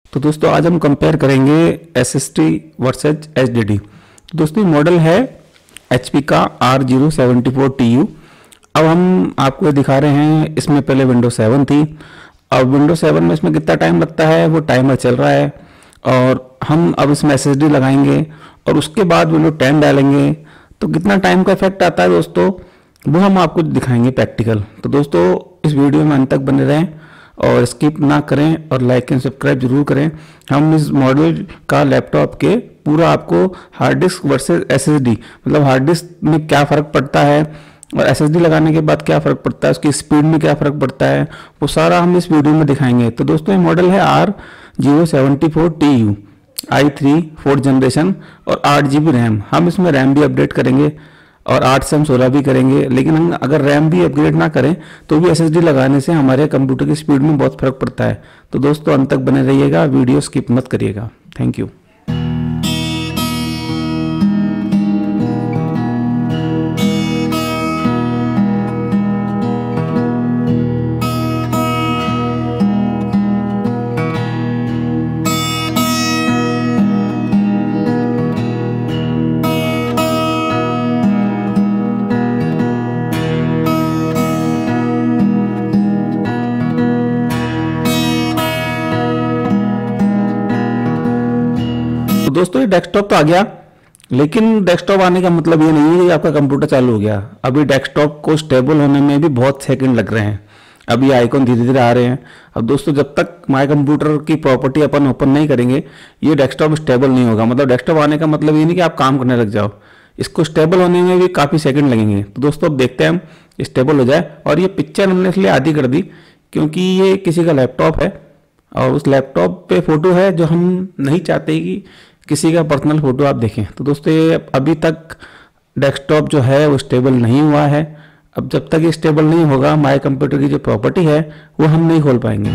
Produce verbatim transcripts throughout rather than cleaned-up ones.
तो दोस्तों आज हम कंपेयर करेंगे S S D versus H D D. तो दोस्तों मॉडल है एच पी का R zero seventy four T U. अब हम आपको दिखा रहे हैं, इसमें पहले विंडो सेवन थी। अब विंडो सेवन में इसमें कितना टाइम लगता है वो टाइमर चल रहा है, और हम अब इसमें एस एस डी लगाएंगे और उसके बाद विंडो टेन डालेंगे तो कितना टाइम का इफेक्ट आता है दोस्तों, वो हम आपको दिखाएंगे प्रैक्टिकल। तो दोस्तों इस वीडियो में अंत तक बने रहें और स्किप ना करें और लाइक एंड सब्सक्राइब जरूर करें। हम इस मॉडल का लैपटॉप के पूरा आपको हार्ड डिस्क वर्सेस एसएसडी, मतलब हार्ड डिस्क में क्या फ़र्क पड़ता है और एसएसडी लगाने के बाद क्या फ़र्क पड़ता है, उसकी स्पीड में क्या फ़र्क पड़ता है, वो सारा हम इस वीडियो में दिखाएंगे। तो दोस्तों ये मॉडल है R zero seventy four T U I three fourth generation और आठ जी बी रैम। हम इसमें रैम भी अपडेट करेंगे और आठ से हम सोलह भी करेंगे, लेकिन हम अगर रैम भी अपग्रेड ना करें तो भी एसएसडी लगाने से हमारे कंप्यूटर की स्पीड में बहुत फर्क पड़ता है। तो दोस्तों अंत तक बने रहिएगा, वीडियो स्किप मत करिएगा। Thank you. तो दोस्तों ये डेस्कटॉप तो आ गया, लेकिन डेस्कटॉप आने का मतलब ये नहीं है कि आपका कंप्यूटर चालू हो गया। अभी डेस्कटॉप को स्टेबल होने में भी बहुत सेकंड लग रहे हैं। अब ये आइकॉन धीरे धीरे आ रहे हैं। अब दोस्तों जब तक माय कंप्यूटर की प्रॉपर्टी अपन ओपन नहीं करेंगे ये डेस्कटॉप स्टेबल नहीं होगा। मतलब डेस्कटॉप आने का मतलब ये नहीं कि आप काम करने लग जाओ, इसको स्टेबल होने में भी काफ़ी सेकंड लगेंगे। तो दोस्तों अब देखते हैं हम स्टेबल हो जाए। और ये पिक्चर हमने इसलिए आधी कर दी क्योंकि ये किसी का लैपटॉप है और उस लैपटॉप पे फोटो है जो हम नहीं चाहते कि किसी का पर्सनल फोटो आप देखें। तो दोस्तों ये अभी तक डेस्कटॉप जो है वो स्टेबल नहीं हुआ है। अब जब तक ये स्टेबल नहीं होगा माय कंप्यूटर की जो प्रॉपर्टी है वो हम नहीं खोल पाएंगे।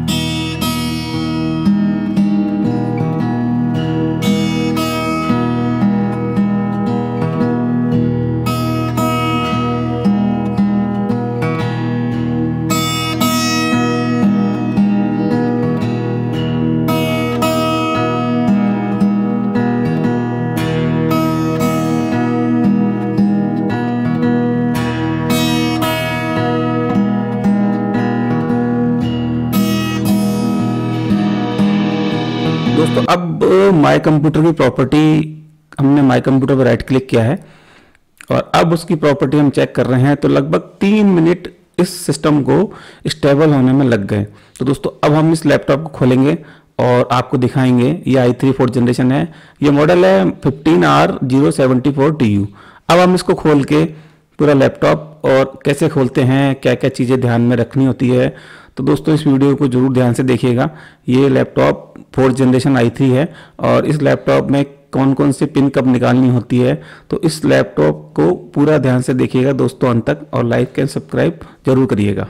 दोस्तों अब माय कंप्यूटर की प्रॉपर्टी, हमने माय कंप्यूटर पर राइट क्लिक किया है और अब उसकी प्रॉपर्टी हम चेक कर रहे हैं। तो लगभग तीन मिनट इस सिस्टम को स्टेबल होने में लग गए। तो दोस्तों अब हम इस लैपटॉप को खोलेंगे और आपको दिखाएंगे। ये आई थ्री फोर्थ जनरेशन है, ये मॉडल है fifteen R zero seventy four T U. अब हम इसको खोल के पूरा लैपटॉप और कैसे खोलते हैं, क्या क्या चीज़ें ध्यान में रखनी होती है, तो दोस्तों इस वीडियो को जरूर ध्यान से देखिएगा। ये laptop fourth generation I three है और इस लैपटॉप में कौन कौन सी पिन कब निकालनी होती है, तो इस लैपटॉप को पूरा ध्यान से देखिएगा दोस्तों अंत तक, और लाइक एंड सब्सक्राइब जरूर करिएगा।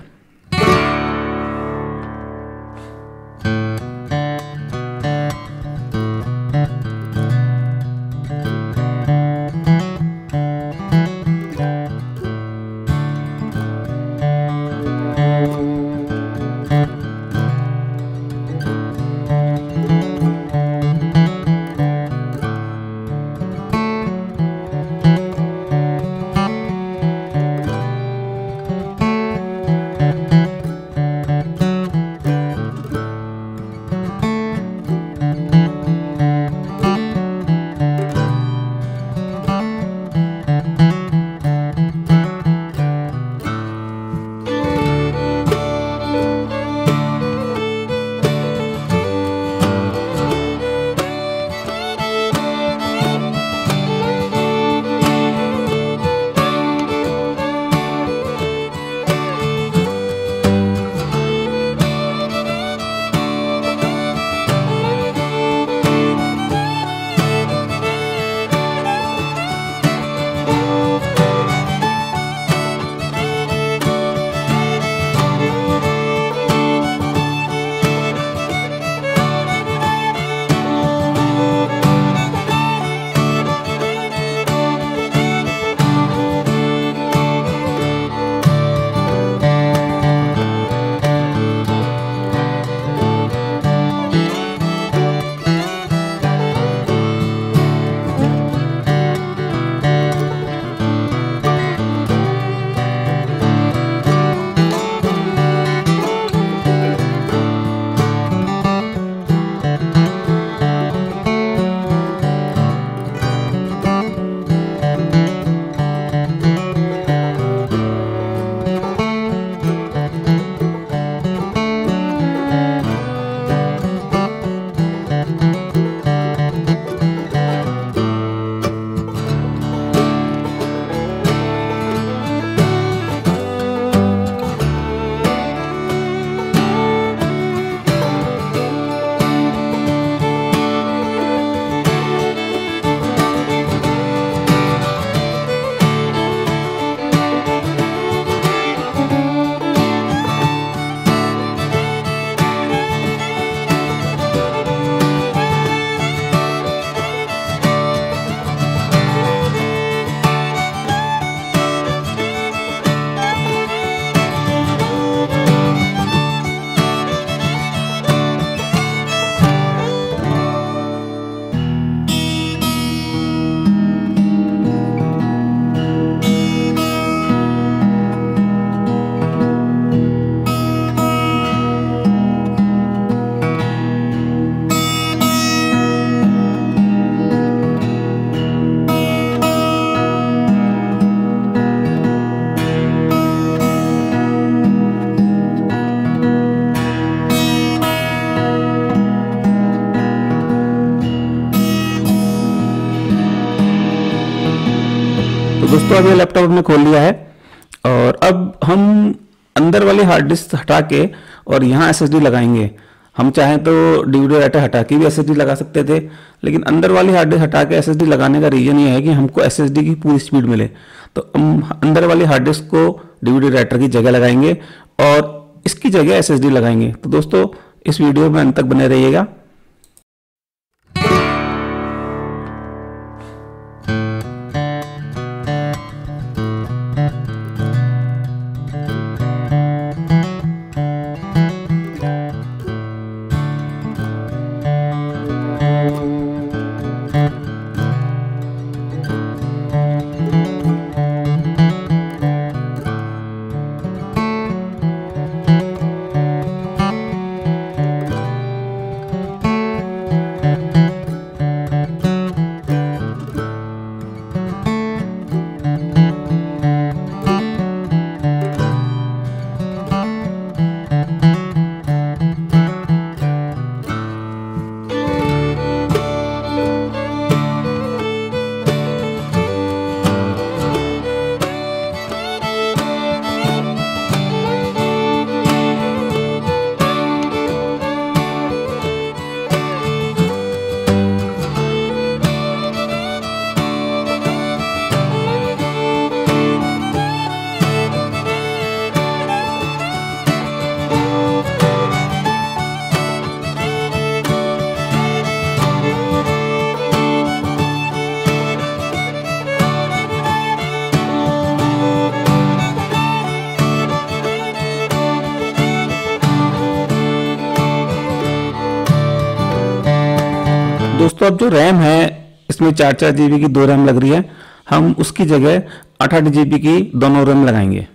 तो दोस्तों अभी लैपटॉप हमने खोल लिया है और अब हम अंदर वाली हार्ड डिस्क हटा के और यहाँ एसएसडी लगाएंगे। हम चाहें तो डीवीडी राइटर हटा के भी एसएसडी लगा सकते थे, लेकिन अंदर वाली हार्ड डिस्क हटा के एसएसडी लगाने का रीजन ये है कि हमको एसएसडी की पूरी स्पीड मिले। तो हम अंदर वाली हार्ड डिस्क को डीवीडी राइटर की जगह लगाएंगे और इसकी जगह एसएसडी लगाएंगे। तो दोस्तों इस वीडियो में अंत तक बने रहिएगा। दोस्तों अब जो रैम है इसमें चार चार जीबी की दो रैम लग रही है, हम उसकी जगह आठ आठ जीबी की दोनों रैम लगाएंगे।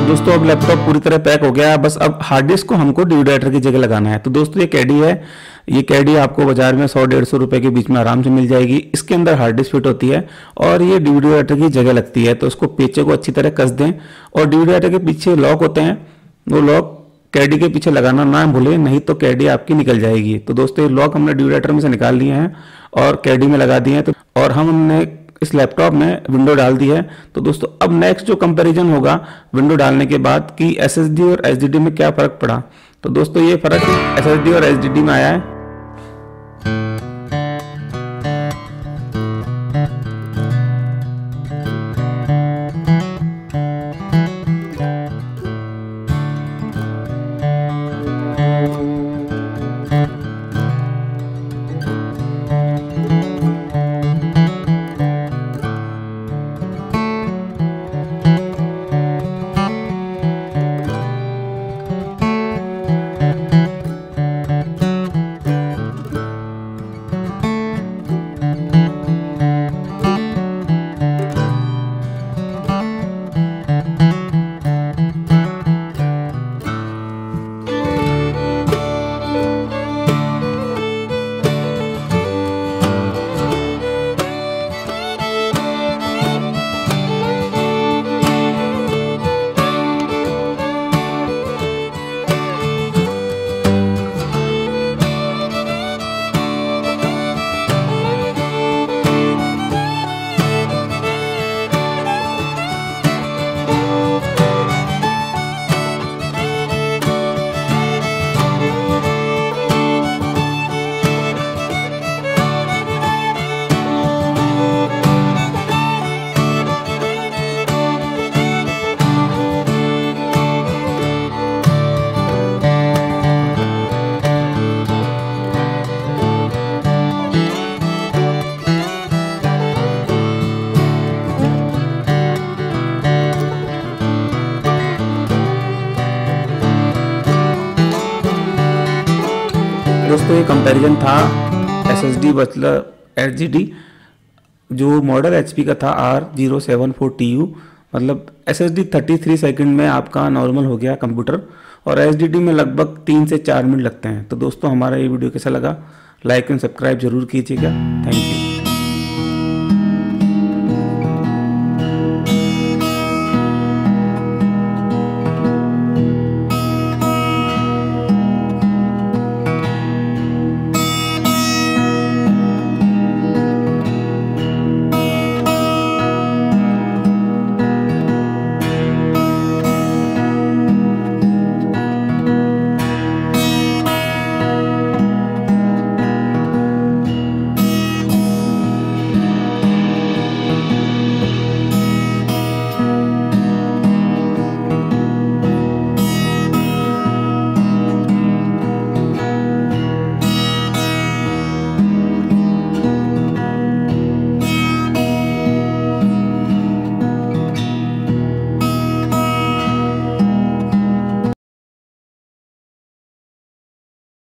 दोस्तों अब लैपटॉप पूरी तरह पैक हो गया, बस अब हार्ड डिस्क को हमको डीवीडी राइटर की जगह लगाना है। तो दोस्तों ये कैडी है, ये कैडी आपको बाजार में सौ डेढ़ सौ रुपए के बीच में आराम से मिल जाएगी। इसके अंदर हार्ड डिस्क फिट होती है और ये डीवीडी राइटर की जगह लगती है। तो उसको पेचे को अच्छी तरह कस दें और डीवीडी राइटर के पीछे लॉक होते हैं, वो लॉक कैडी के पीछे लगाना ना भूलें, नहीं तो कैडी आपकी निकल जाएगी। तो दोस्तों ये लॉक हमने डीवीडी राइटर में से निकाल लिए हैं और कैडी में लगा दिए हैं। तो और हम हमने इस लैपटॉप में विंडो डाल दी है। तो दोस्तों अब नेक्स्ट जो कंपैरिजन होगा विंडो डालने के बाद कि एसएसडी और एचडीडी में क्या फर्क पड़ा। तो दोस्तों ये फर्क एसएसडी और एचडीडी में आया है। दोस्तों ये कंपैरिजन था एसएसडी मतलब एचडीडी, जो मॉडल एचपी का था R zero seven four T U, मतलब एसएसडी तैंतीस सेकंड में आपका नॉर्मल हो गया कंप्यूटर और एचडीडी में लगभग तीन से चार मिनट लगते हैं। तो दोस्तों हमारा ये वीडियो कैसा लगा, लाइक एंड सब्सक्राइब जरूर कीजिएगा। Thank you.